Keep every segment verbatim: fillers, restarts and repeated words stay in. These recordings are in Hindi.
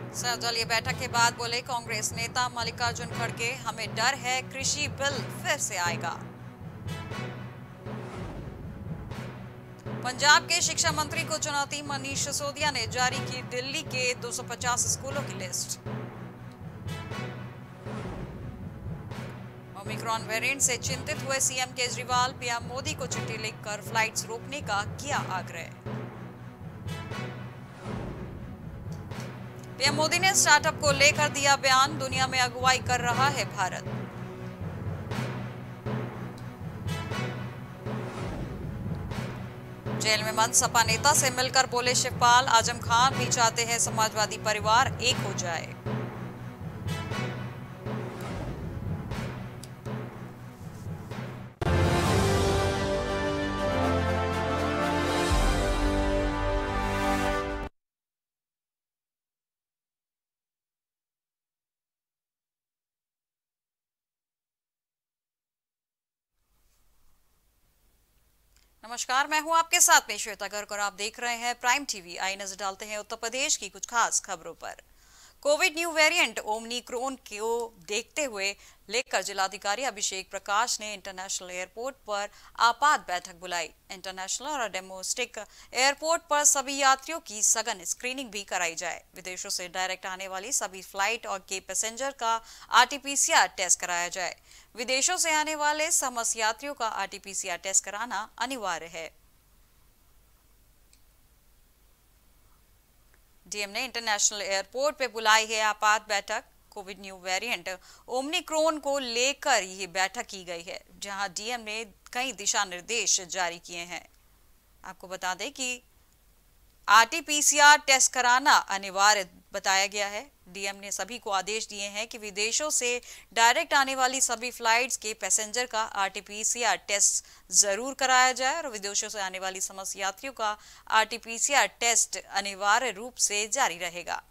सर्वदलीय बैठक के बाद बोले कांग्रेस नेता मल्लिकार्जुन खड़गे, हमें डर है कृषि बिल फिर से आएगा। पंजाब के शिक्षा मंत्री को चुनौती, मनीष सिसोदिया ने जारी की दिल्ली के दो सौ पचास स्कूलों की लिस्ट। ओमिक्रॉन वेरिएंट से चिंतित हुए सीएम केजरीवाल, पीएम मोदी को चिट्ठी लिखकर फ्लाइट्स रोकने का किया आग्रह। पीएम मोदी ने स्टार्टअप को लेकर दिया बयान, दुनिया में अगुवाई कर रहा है भारत। जेल में बंद सपा नेता से मिलकर बोले शिवपाल, आजम खान भी चाहते हैं समाजवादी परिवार एक हो जाए। नमस्कार, मैं हूं आपके साथ में श्वेता गर्ग और आप देख रहे हैं प्राइम टीवी। आई नजर डालते हैं उत्तर प्रदेश की कुछ खास खबरों पर। कोविड न्यू वेरिएंट ओमिक्रॉन को देखते हुए लेकर जिलाधिकारी अभिषेक प्रकाश ने इंटरनेशनल एयरपोर्ट पर आपात बैठक बुलाई। इंटरनेशनल और डोमेस्टिक एयरपोर्ट पर सभी यात्रियों की सघन स्क्रीनिंग भी कराई जाए। विदेशों से डायरेक्ट आने वाली सभी फ्लाइट और के पैसेंजर का आरटीपीसीआर टेस्ट कराया जाए। विदेशों से आने वाले समस्त यात्रियों का आरटीपीसीआर टेस्ट कराना अनिवार्य है। डीएम ने इंटरनेशनल एयरपोर्ट पे बुलाई है आपात बैठक। कोविड न्यू वेरिएंट ओमिक्रॉन को लेकर ये बैठक की गई है, जहां डीएम ने कई दिशा निर्देश जारी किए हैं। आपको बता दें कि आरटीपीसीआर टेस्ट कराना अनिवार्य बताया गया है। डीएम ने सभी को आदेश दिए हैं कि विदेशों से डायरेक्ट आने वाली सभी फ्लाइट्स के पैसेंजर का आरटीपीसीआर टेस्ट जरूर कराया जाए और विदेशों से आने वाली समस्त यात्रियों का आरटीपीसीआर टेस्ट अनिवार्य रूप से जारी रहेगा।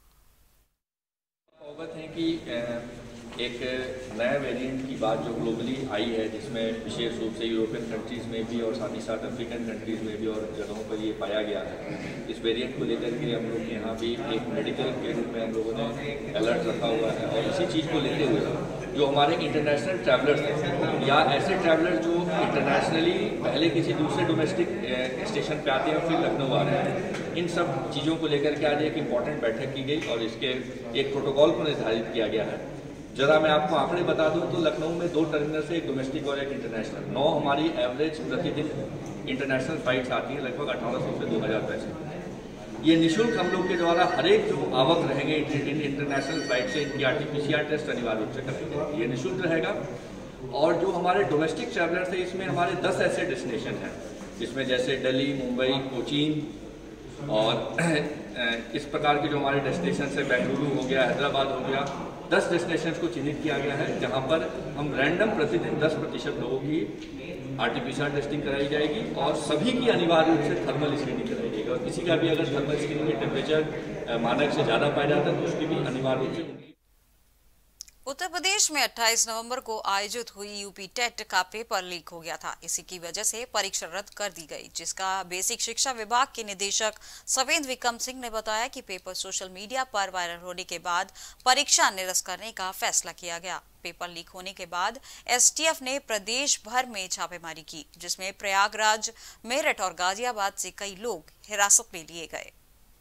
अवगत हैं कि एक नया वेरिएंट की बात जो ग्लोबली आई है, जिसमें विशेष रूप से यूरोपियन कंट्रीज़ में भी और साथ ही साथ अफ्रीकन कंट्रीज़ में भी और जगहों पर ये पाया गया है। इस वेरिएंट को लेकर के हम लोग यहाँ भी एक मेडिकल के रूप में हम लोगों ने अलर्ट रखा हुआ है और इसी चीज़ को लेते हुए जो हमारे इंटरनेशनल ट्रैवलर्स हैं या ऐसे ट्रैवलर्स जो इंटरनेशनली पहले किसी दूसरे डोमेस्टिक स्टेशन पे आते हैं और फिर लखनऊ आ रहे हैं, इन सब चीज़ों को लेकर के आज एक इम्पॉर्टेंट बैठक की गई और इसके एक प्रोटोकॉल को निर्धारित किया गया है। जरा मैं आपको आंकड़े बता दूं तो लखनऊ में दो टर्मिनल से, एक डोमेस्टिक और एक इंटरनेशनल, नौ हमारी एवरेज प्रतिदिन इंटरनेशनल फ्लाइट्स आती हैं, लगभग अठारह सौ से दो हज़ार पैसे। ये निःशुल्क हम लोग के द्वारा हर एक जो आवक रहेंगे इंटरनेशनल फ्लाइट से, इनकी आरटीपीसीआर टेस्ट अनिवार्य रूप से कराएंगे, ये निःशुल्क रहेगा। और जो हमारे डोमेस्टिक ट्रैवलर्स है, इसमें हमारे दस ऐसे डेस्टिनेशन हैं, जिसमें जैसे दिल्ली, मुंबई, कोचीन और इस प्रकार के जो हमारे डेस्टिनेशन है, बेंगलुरु हो गया, हैदराबाद हो गया, दस डेस्टिनेशन को चिन्हित किया गया है, जहां पर हम रैंडम प्रतिदिन दस प्रतिशत लोगों की आरटीपीसीआर टेस्टिंग कराई जाएगी और सभी की अनिवार्य रूप से थर्मल स्क्रीनिंग कराई जाएगी। और किसी का भी अगर थर्मल स्क्रीनिंग में टेम्परेचर मानक से ज़्यादा पाया जाता है तो उसकी भी अनिवार्य रूप से। उत्तर प्रदेश में अट्ठाईस नवंबर को आयोजित हुई यूपी टेट का पेपर लीक हो गया था। इसी की वजह से परीक्षा रद्द कर दी गई, जिसका बेसिक शिक्षा विभाग के निदेशक सवेंद्र विक्रम सिंह ने बताया कि पेपर सोशल मीडिया पर वायरल होने के बाद परीक्षा निरस्त करने का फैसला किया गया। पेपर लीक होने के बाद एसटीएफ ने प्रदेश भर में छापेमारी की, जिसमें प्रयागराज, मेरठ और गाजियाबाद से कई लोग हिरासत में लिए गए।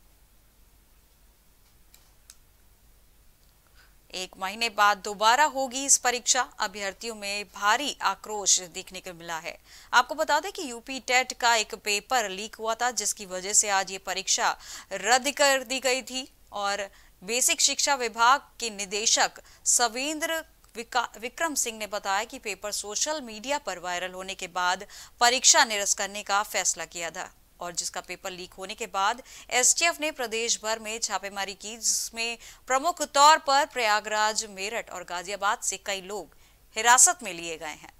एक महीने बाद दोबारा होगी इस परीक्षा, अभ्यर्थियों में भारी आक्रोश देखने को मिला है। आपको बता दें कि यूपी टेट का एक पेपर लीक हुआ था, जिसकी वजह से आज ये परीक्षा रद्द कर दी गई थी और बेसिक शिक्षा विभाग के निदेशक सवेंद्र विक्रम सिंह ने बताया कि पेपर सोशल मीडिया पर वायरल होने के बाद परीक्षा निरस्त करने का फैसला किया था और जिसका पेपर लीक होने के बाद एसटीएफ ने प्रदेश भर में छापेमारी की, जिसमें प्रमुख तौर पर प्रयागराज, मेरठ और गाजियाबाद से कई लोग हिरासत में लिए गए हैं।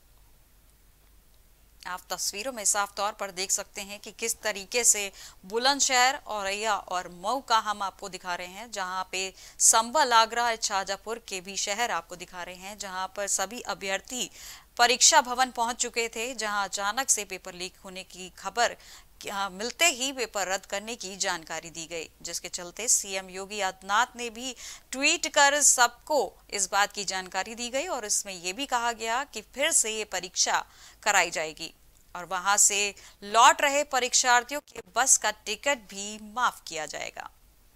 आप तस्वीरों में साफ तौर पर देख सकते हैं कि किस तरीके से बुलंदशहर, औरैया और मऊ का हम आपको दिखा रहे हैं, जहां पे संभल, आगरा, शाहजहांपुर के भी शहर आपको दिखा रहे हैं, जहां पर सभी अभ्यर्थी परीक्षा भवन पहुंच चुके थे, जहां अचानक से पेपर लीक होने की खबर मिलते ही पेपर रद्द करने की जानकारी दी गई, जिसके चलते सीएम योगी आदित्यनाथ ने भी ट्वीट कर सबको इस बात की जानकारी दी गई और इसमें यह भी कहा गया कि फिर से ये परीक्षा कराई जाएगी और वहां से लौट रहे परीक्षार्थियों के बस का टिकट भी माफ किया जाएगा।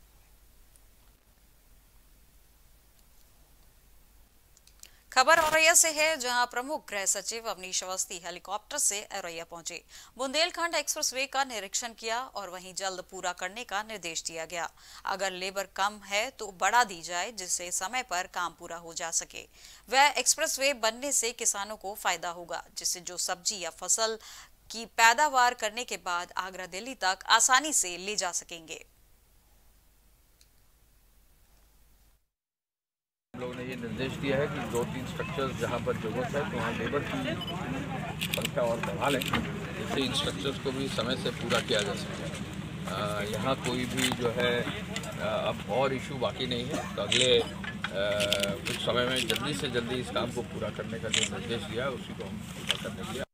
खबर औरैया से है, जहां प्रमुख गृह सचिव अवनीश अवस्थी हेलीकॉप्टर से औरैया पहुंचे, बुंदेलखंड एक्सप्रेसवे का निरीक्षण किया और वहीं जल्द पूरा करने का निर्देश दिया गया। अगर लेबर कम है तो बढ़ा दी जाए, जिससे समय पर काम पूरा हो जा सके। वह एक्सप्रेसवे बनने से किसानों को फायदा होगा, जिससे जो सब्जी या फसल की पैदावार करने के बाद आगरा दिल्ली तक आसानी से ले जा सकेंगे। हम लोगों ने ये निर्देश दिया है कि दो तीन स्ट्रक्चर्स जहाँ पर जरूरत है तो वहाँ लेबर की संख्या और बढ़ा लें, जिससे इन स्ट्रक्चर्स को भी समय से पूरा किया जा सके। यहाँ कोई भी जो है आ, अब और इशू बाकी नहीं है, तो अगले आ, कुछ समय में जल्दी से जल्दी इस काम को पूरा करने का जो निर्देश दिया है उसी को हम पूरा करने के लिए।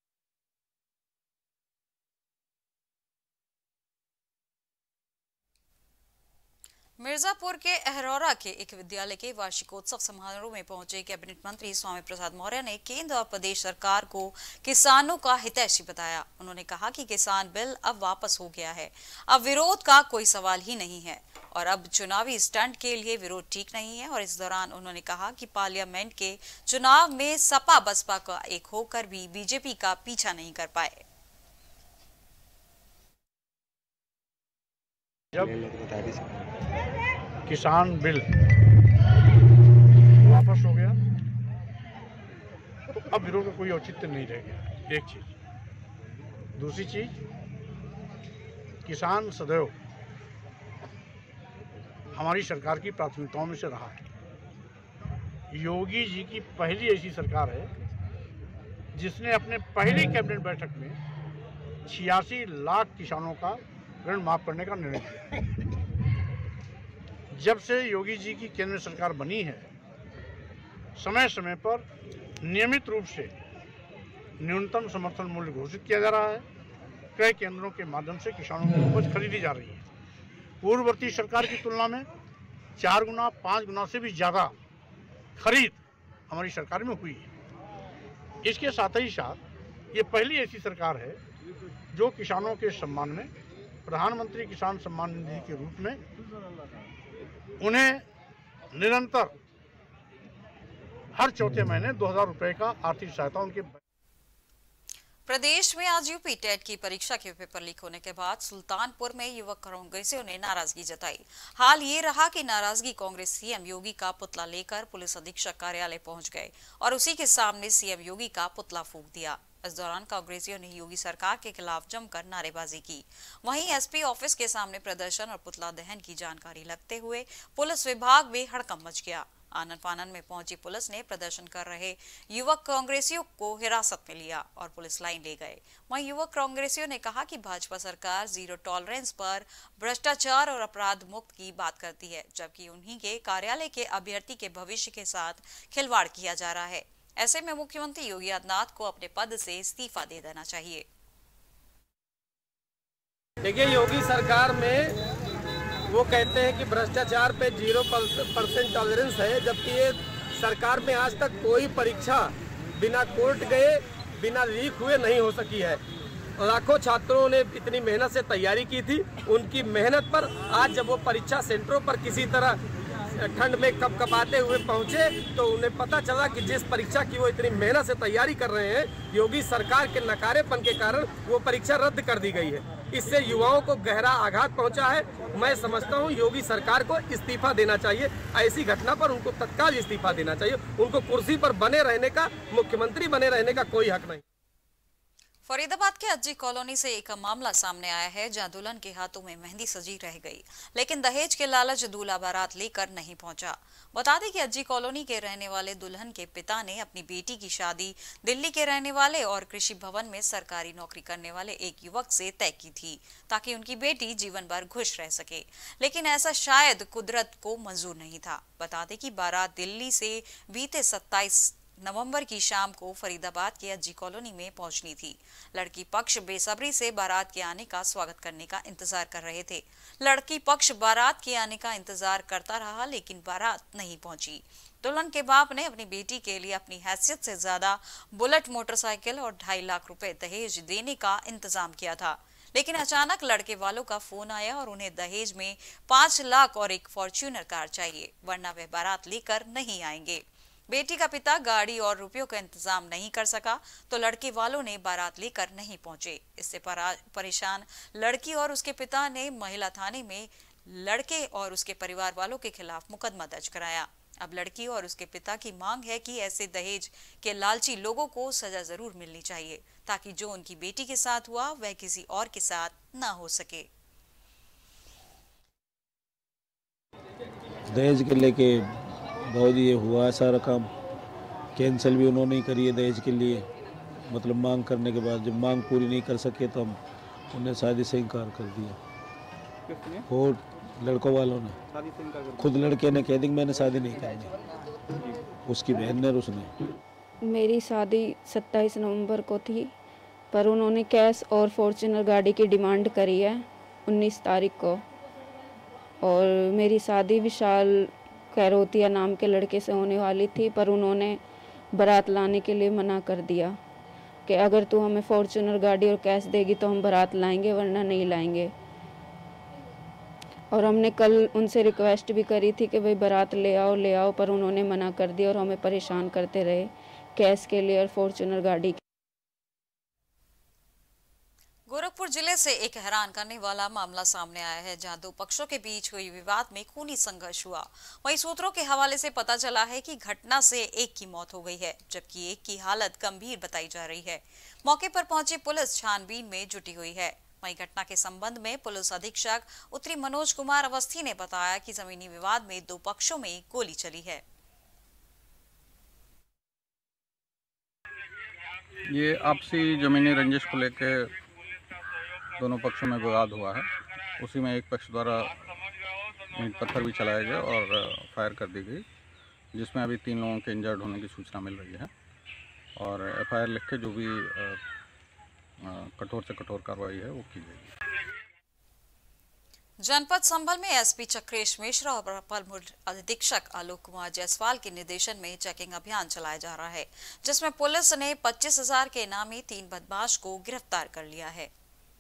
मिर्जापुर के अहरौरा के एक विद्यालय के वार्षिकोत्सव समारोह में पहुंचे कैबिनेट मंत्री स्वामी प्रसाद मौर्य ने केंद्र और प्रदेश सरकार को किसानों का हितैषी बताया। उन्होंने कहा कि किसान बिल अब वापस हो गया है, अब विरोध का कोई सवाल ही नहीं है और अब चुनावी स्टंट के लिए विरोध ठीक नहीं है। और इस दौरान उन्होंने कहा कि पार्लियामेंट के चुनाव में सपा बसपा का एक होकर भी बीजेपी का पीछा नहीं कर पाए। किसान बिल वापस हो गया तो अब विरोध का कोई औचित्य नहीं रह गया, एक चीज। दूसरी चीज, किसान सदैव हमारी सरकार की प्राथमिकताओं में से रहा है। योगी जी की पहली ऐसी सरकार है जिसने अपने पहली कैबिनेट बैठक में छियासी लाख किसानों का ऋण माफ करने का निर्णय लिया। जब से योगी जी की केंद्र सरकार बनी है, समय समय पर नियमित रूप से न्यूनतम समर्थन मूल्य घोषित किया जा रहा है। कई केंद्रों के माध्यम से किसानों की उपज खरीदी जा रही है। पूर्ववर्ती सरकार की तुलना में चार गुना पाँच गुना से भी ज़्यादा खरीद हमारी सरकार में हुई है। इसके साथ ही साथ ये पहली ऐसी सरकार है जो किसानों के सम्मान में प्रधानमंत्री किसान सम्मान निधि के रूप में उन्हें निरंतर हर चौथे महीने दो हजार रुपए का आर्थिक सहायता उनके। प्रदेश में आज यूपी टेट की परीक्षा के पेपर लीक होने के बाद सुल्तानपुर में युवक कांग्रेसियों ने नाराजगी जताई। हाल ये रहा कि नाराजगी कांग्रेस सीएम योगी का पुतला लेकर पुलिस अधीक्षक कार्यालय पहुंच गए और उसी के सामने सीएम योगी का पुतला फूंक दिया। इस दौरान कांग्रेसियों ने योगी सरकार के खिलाफ जमकर नारेबाजी की। वहीं एसपी ऑफिस के सामने प्रदर्शन और पुतला दहन की जानकारी लगते हुए पुलिस विभाग में हड़कंप मच गया। आनन फानन में पहुंची पुलिस ने प्रदर्शन कर रहे युवक कांग्रेसियों को हिरासत में लिया और पुलिस लाइन ले गए। वहीं युवक कांग्रेसियों ने कहा कि भाजपा सरकार जीरो टॉलरेंस पर भ्रष्टाचार और अपराध मुक्त की बात करती है, जबकि उन्हीं के कार्यालय के अभ्यर्थी के भविष्य के साथ खिलवाड़ किया जा रहा है। ऐसे में मुख्यमंत्री योगी आदित्यनाथ को अपने पद से इस्तीफा दे देना चाहिए। देखिए, योगी सरकार में वो कहते हैं कि भ्रष्टाचार पे जीरो परसेंट टॉलरेंस है, जबकि ये सरकार में आज तक कोई परीक्षा बिना कोर्ट गए बिना लीक हुए नहीं हो सकी है। लाखों छात्रों ने इतनी मेहनत से तैयारी की थी, उनकी मेहनत पर आज जब वो परीक्षा सेंटरों पर किसी तरह ठंड में कपकपाते हुए पहुंचे तो उन्हें पता चला कि जिस परीक्षा की वो इतनी मेहनत से तैयारी कर रहे हैं, योगी सरकार के नकारेपन के कारण वो परीक्षा रद्द कर दी गई है। इससे युवाओं को गहरा आघात पहुंचा है। मैं समझता हूं योगी सरकार को इस्तीफा देना चाहिए। ऐसी घटना पर उनको तत्काल इस्तीफा देना चाहिए। उनको कुर्सी पर बने रहने का, मुख्यमंत्री बने रहने का कोई हक नहीं। फरीदाबाद के अज्जी कॉलोनी से एक मामला सामने आया है, जहां दुल्हन के हाथों में मेहंदी सजी रह गई, लेकिन दहेज के लालच दूल्हा बारात लेकर नहीं पहुंचा। बता दें कि अज्जी कॉलोनी के रहने वाले दुल्हन के पिता ने अपनी बेटी की शादी दिल्ली के रहने वाले और कृषि भवन में सरकारी नौकरी करने वाले एक युवक से तय की थी, ताकि उनकी बेटी जीवन भर खुश रह सके, लेकिन ऐसा शायद कुदरत को मंजूर नहीं था। बता दें कि बारात दिल्ली से बीते सत्ताईस नवंबर की शाम को फरीदाबाद के एचजी कॉलोनी में पहुंचनी थी। लड़की पक्ष बेसब्री से बारात के आने का स्वागत करने का इंतजार कर रहे थे। लड़की पक्ष बारात के आने का इंतजार करता रहा, लेकिन बारात नहीं पहुंची। दुल्हन के बाप ने अपनी बेटी के लिए अपनी हैसियत से ज्यादा बुलेट मोटरसाइकिल और ढाई लाख रुपए दहेज देने का इंतजाम किया था, लेकिन अचानक लड़के वालों का फोन आया और उन्हें दहेज में पांच लाख और एक फॉर्च्यूनर कार चाहिए, वरना वे बारात लेकर नहीं आएंगे। बेटी का पिता गाड़ी और रुपयों का इंतजाम नहीं कर सका तो लड़के वालों ने बारात लेकर नहीं पहुंचे। इससे परेशान लड़की और उसके पिता ने महिला थाने में लड़के और उसके परिवार वालों के खिलाफ मुकदमा दर्ज कराया। अब लड़की और उसके पिता की मांग है कि ऐसे दहेज के लालची लोगों को सजा जरूर मिलनी चाहिए, ताकि जो उनकी बेटी के साथ हुआ वह किसी और के साथ ना हो सके। दहेज के लेके बहुत ये हुआ है, सारा काम कैंसिल भी उन्होंने ही करी है दहेज के लिए। मतलब मांग करने के बाद जब मांग पूरी नहीं कर सके तो हम उन्हें शादी से इनकार कर दिया। और लड़कों वालों ने, खुद लड़के ने कह दी मैंने शादी नहीं करनी, उसकी बहन ने और उसने। मेरी शादी सत्ताईस नवंबर को थी, पर उन्होंने कैश और फॉर्च्यूनर गाड़ी की डिमांड करी है उन्नीस तारीख को। और मेरी शादी विशाल खैरोतिया नाम के लड़के से होने वाली थी, पर उन्होंने बारात लाने के लिए मना कर दिया कि अगर तू हमें फॉर्च्यूनर गाड़ी और कैश देगी तो हम बारात लाएंगे, वरना नहीं लाएंगे। और हमने कल उनसे रिक्वेस्ट भी करी थी कि भाई बारात ले आओ ले आओ, पर उन्होंने मना कर दिया और हमें परेशान करते रहे कैश के लिए और फॉर्च्यूनर गाड़ी के। गोरखपुर जिले से एक हैरान करने वाला मामला सामने आया है, जहां दो पक्षों के बीच हुई विवाद में खूनी संघर्ष हुआ। वहीं सूत्रों के हवाले से पता चला है कि घटना से एक की मौत हो गई है, जबकि एक की हालत गंभीर बताई जा रही है। मौके पर पहुंची पुलिस छानबीन में जुटी हुई है। वहीं घटना के संबंध में पुलिस अधीक्षक उत्तरी मनोज कुमार अवस्थी ने बताया कि जमीनी विवाद में दो पक्षों में गोली चली है। ये आपसी जमीनी रंजिश को लेकर दोनों पक्षों में विवाद हुआ है। उसी में एक पक्ष द्वारा ईंट पत्थर भी चलाया गया और फायर कर दी गई, जिसमें अभी तीन लोगों के इंजर्ड होने की सूचना मिल रही है। और एफ आई आर लिख के जो भी कठोर से कठोर कार्रवाई है वो की जाएगी। जनपद संभल में एसपी चक्रेश मिश्रा और अपर अधीक्षक आलोक कुमार जायसवाल के निर्देशन में चेकिंग अभियान चलाया जा रहा है, जिसमें पुलिस ने पच्चीस हजार के इनामी तीन बदमाश को गिरफ्तार कर लिया है।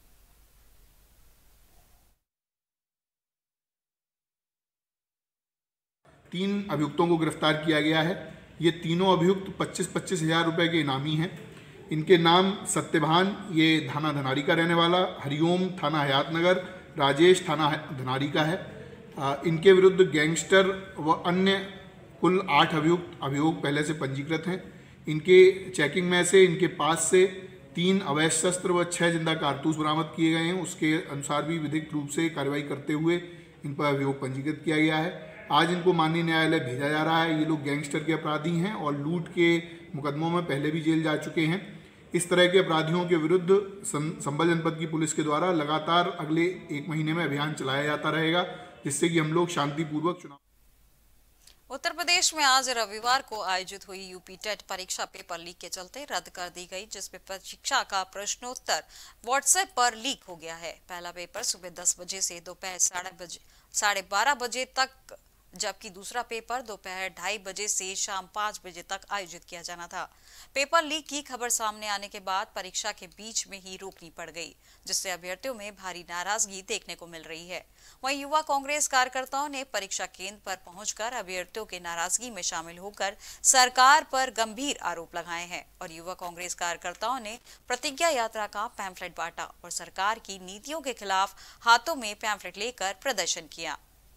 तीन अभियुक्तों को गिरफ्तार किया गया है। ये तीनों अभियुक्त पच्चीस पच्चीस हजार रुपए के इनामी हैं। इनके नाम सत्यभान, ये थाना धनारी का रहने वाला, हरिओम थाना हयातनगर, राजेश थाना धनारी का है। आ, इनके विरुद्ध गैंगस्टर व अन्य कुल आठ अभियुक्त अभियोग पहले से पंजीकृत हैं। इनके चेकिंग में से इनके पास से तीन अवैध शस्त्र व छः जिंदा कारतूस बरामद किए गए हैं। उसके अनुसार भी विधिक रूप से कार्रवाई करते हुए इन पर अभियोग पंजीकृत किया गया है। आज इनको माननीय न्यायालय भेजा जा रहा है। ये लोग गैंगस्टर के अपराधी हैं और लूट के मुकदमों में पहले भी जेल जा चुके हैं। इस तरह के अपराधियों के विरुद्ध संभल जनपद की पुलिस के द्वारा लगातार अगले एक महीने में अभियान चलाया जाता रहेगा, जिससे कि हम लोग शांतिपूर्वक चुनाव। उत्तर प्रदेश में आज रविवार को आयोजित हुई यूपी टेट परीक्षा पेपर लीक के चलते रद्द कर दी गई, जिसमें परीक्षा का प्रश्नोत्तर व्हाट्सएप पर लीक हो गया है। पहला पेपर सुबह दस बजे से दोपहर साढ़े बजे साढ़े बारह बजे तक, जबकि दूसरा पेपर दोपहर ढाई बजे से शाम पाँच बजे तक आयोजित किया जाना था। पेपर लीक की खबर सामने आने के बाद परीक्षा के बीच में ही रोकनी पड़ गई, जिससे अभ्यर्थियों में भारी नाराजगी देखने को मिल रही है। वहीं युवा कांग्रेस कार्यकर्ताओं ने परीक्षा केंद्र पर पहुंचकर अभ्यर्थियों के नाराजगी में शामिल होकर सरकार पर गंभीर आरोप लगाए हैं और युवा कांग्रेस कार्यकर्ताओं ने प्रतिज्ञा यात्रा का पैम्फलेट बांटा और सरकार की नीतियों के खिलाफ हाथों में पैम्फलेट लेकर प्रदर्शन किया।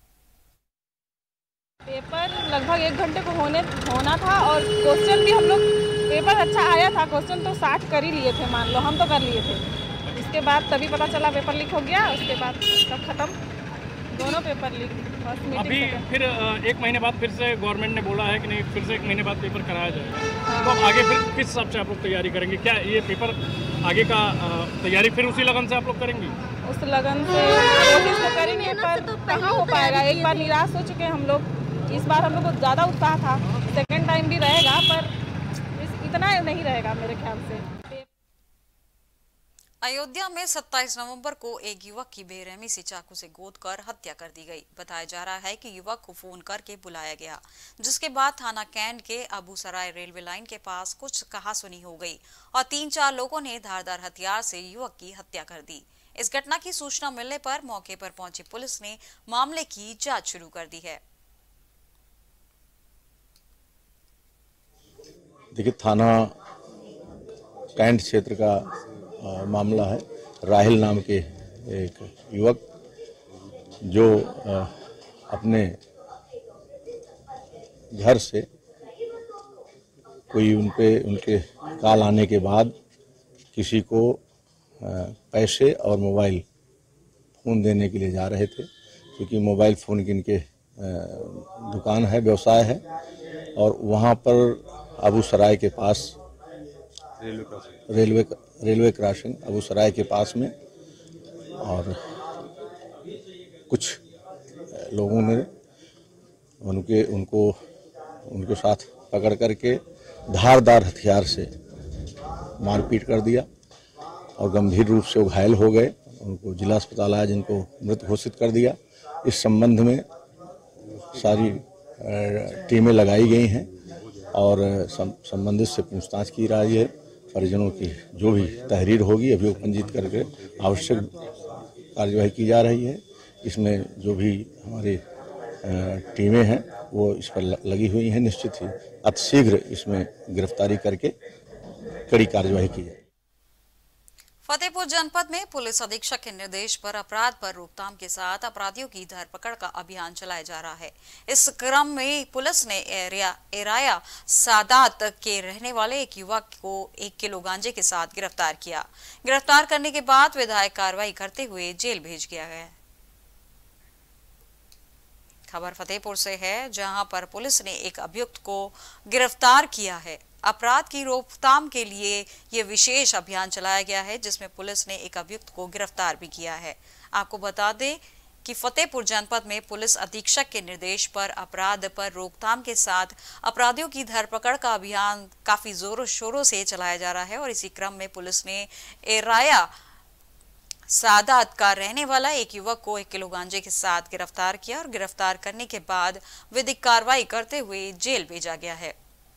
पेपर लगभग एक घंटे को होने होना था और क्वेश्चन भी हम लोग, पेपर अच्छा आया था, क्वेश्चन तो साठ कर ही लिए थे, मान लो हम तो कर लिए थे। इसके बाद तभी पता चला पेपर लीक हो गया, उसके बाद सब खत्म, दोनों पेपर लीक। अभी फिर एक महीने बाद फिर से गवर्नमेंट ने बोला है कि नहीं, फिर से एक महीने बाद पेपर कराया जाएगा। हाँ। तो अब आगे फिर किस हिसाब से आप लोग तैयारी करेंगे? क्या ये पेपर आगे का तैयारी फिर उसी लगन से आप लोग करेंगी? उस लगन से कोशिश तो करेंगे, पर कहाँ हो पाएगा। एक बार निराश हो चुके हैं हम लोग, इस बार हम लोग को ज़्यादा उत्साह था, सेकेंड टाइम भी रहेगा, पर इतना नहीं रहेगा मेरे ख्याल से। अयोध्या में सत्ताईस नवंबर को एक युवक की बेरहमी से चाकू से गोद कर हत्या कर दी गई। बताया जा रहा है कि युवक को फोन करके बुलाया गया, जिसके बाद थाना कैंट के अबूसराय रेलवे लाइन के पास कुछ कहासुनी हो गई और तीन चार लोगों ने धारदार हथियार से युवक की हत्या कर दी। इस घटना की सूचना मिलने पर मौके पर पहुंची पुलिस ने मामले की जांच शुरू कर दी है। देखिए, थाना कैंट क्षेत्र का आ, मामला है। राहिल नाम के एक युवक जो आ, अपने घर से कोई उन पे उनके कॉल आने के बाद किसी को आ, पैसे और मोबाइल फ़ोन देने के लिए जा रहे थे, क्योंकि मोबाइल फ़ोन की इनके दुकान है, व्यवसाय है, और वहाँ पर अबूसराय के पास रेलवे रेलवे क्रॉसिंग अबूसराय के पास में और कुछ लोगों ने उनके उनको उनके साथ पकड़ करके धारदार हथियार से मारपीट कर दिया और गंभीर रूप से वो घायल हो गए। उनको जिला अस्पताल आया, जिनको मृत घोषित कर दिया। इस संबंध में सारी टीमें लगाई गई हैं और संबंधित से पूछताछ की जा रही है। परिजनों की जो भी तहरीर होगी अभियोग पंजीत करके आवश्यक कार्यवाही की जा रही है। इसमें जो भी हमारी टीमें हैं वो इस पर लगी हुई हैं। निश्चित ही अतिशीघ्र इसमें गिरफ्तारी करके कड़ी कार्यवाही की जाए। फतेहपुर जनपद में पुलिस अधीक्षक के निर्देश पर अपराध पर रोकथाम के साथ अपराधियों की धरपकड़ का अभियान चलाया जा रहा है। इस क्रम में पुलिस ने एरिया एराया सादात के रहने वाले एक युवक को एक किलो गांजे के साथ गिरफ्तार किया। गिरफ्तार करने के बाद विधायक कार्रवाई करते हुए जेल भेज दिया गया। खबर फतेहपुर से है, जहां पर पुलिस ने एक अभियुक्त को गिरफ्तार किया है। अपराध की रोकथाम के लिए ये विशेष अभियान चलाया गया है, जिसमें पुलिस ने एक अभियुक्त को गिरफ्तार भी किया है। आपको बता दें कि फतेहपुर जनपद में पुलिस अधीक्षक के निर्देश पर अपराध पर रोकथाम के साथ अपराधियों की धरपकड़ का अभियान काफी जोरों शोरों से चलाया जा रहा है और इसी क्रम में पुलिस ने एराया सादात का रहने वाला एक युवक को एक किलो गांजे के साथ गिरफ्तार किया और गिरफ्तार करने के बाद विधिक कार्रवाई करते हुए जेल भेजा गया है।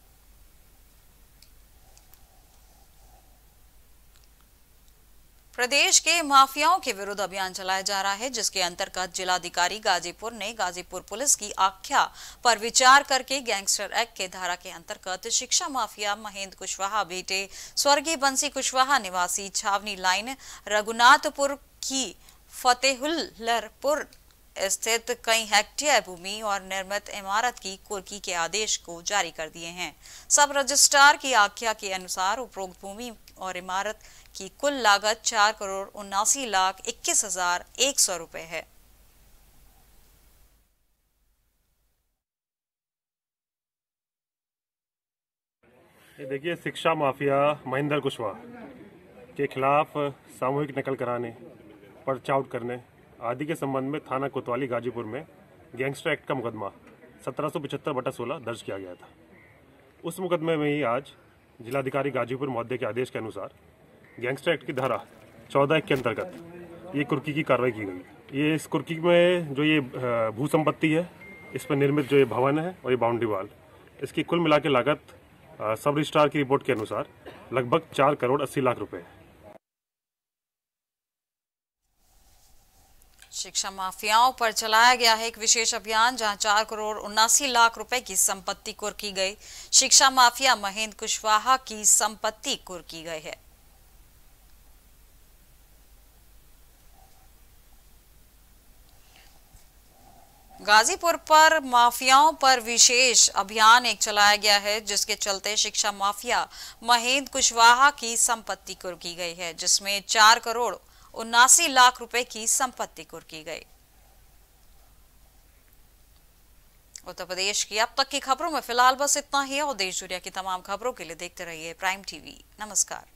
प्रदेश के माफियाओं के विरुद्ध अभियान चलाया जा रहा है, जिसके अंतर्गत जिलाधिकारी गाजीपुर ने गाजीपुर पुलिस की आख्या पर विचार करके गैंगस्टर एक्ट के धारा के अंतर्गत शिक्षा माफिया महेंद्र कुशवाहा बेटे स्वर्गीय बंसी कुशवाहा निवासी छावनी लाइन रघुनाथपुर की फतेहुल्लरपुर स्थित कई हेक्टेयर भूमि और निर्मित इमारत की कुर्की के आदेश को जारी कर दिए हैं। सब रजिस्ट्रार की आख्या के अनुसार उपरोक्त भूमि और इमारत की कुल लागत चार करोड़ उन्नासी लाख इक्कीस हजार एक सौ रुपए है। ये देखिए, शिक्षा माफिया महेंद्र कुशवाहा के खिलाफ सामूहिक नकल कराने, पर्चा आउट करने आदि के संबंध में थाना कोतवाली गाजीपुर में गैंगस्टर एक्ट का मुकदमा सत्रह सौ पचहत्तर बटा सोलह दर्ज किया गया था। उस मुकदमे में ही आज जिलाधिकारी गाजीपुर महोदय के आदेश के अनुसार गैंगस्टर एक्ट की धारा चौदह के अंतर्गत ये कुर्की की कार्रवाई की गई। ये इस कुर्की में जो ये भू संपत्ति है, इस पर निर्मित जो ये भवन है और ये बाउंड्री वाल, इसकी कुल मिला के लागत सब रजिस्ट्रार की रिपोर्ट के अनुसार लगभग चार करोड़ अस्सी लाख रुपए है। शिक्षा माफियाओं पर चलाया गया है एक विशेष अभियान, जहां चार करोड़ उन्नासी लाख रुपए की संपत्ति कुर्की गई। शिक्षा माफिया महेंद्र कुशवाहा की संपत्ति कुर्की गई है। गाजीपुर पर माफियाओं पर विशेष अभियान एक चलाया गया है, जिसके चलते शिक्षा माफिया महेंद्र कुशवाहा की संपत्ति कुर्की गई है, जिसमें चार करोड़ उन्नासी लाख रुपए की संपत्ति कुर्की गई। उत्तर प्रदेश की अब तक की खबरों में फिलहाल बस इतना ही है और देश दुनिया की तमाम खबरों के लिए देखते रहिए प्राइम टीवी। नमस्कार।